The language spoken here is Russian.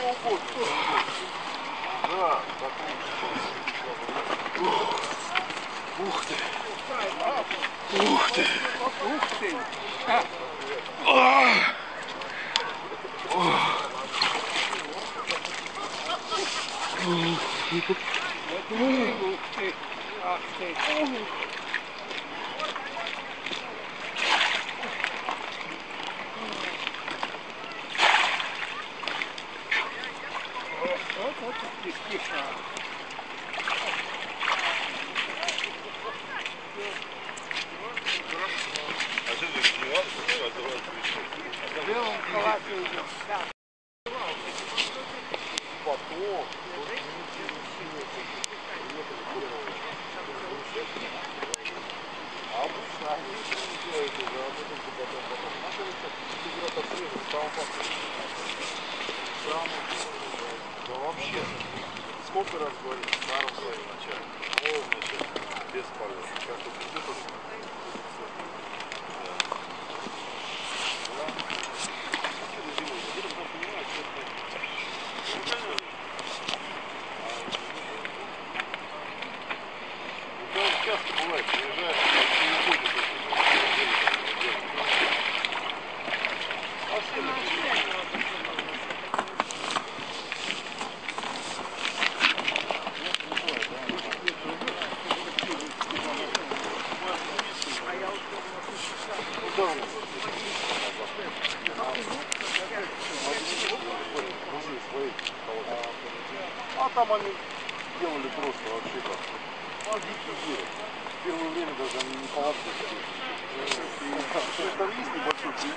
угодно. Да, так. Ух ты. Ух ты. Ух ты. Ух ты. Ах ты. Вот тихо. А что ты не надо? В белом халате идем. Потом. А обычно они не делают уже, а потом. Надо играть отрезать, там да вообще. Сколько раз говорил, старом своем начале. О, вначале. Без полета. Как это где-то. Часто бывает, приезжаешь, не уходит. А все а там они делали просто вообще как. В первое время даже они не палатки. Там есть небольшой.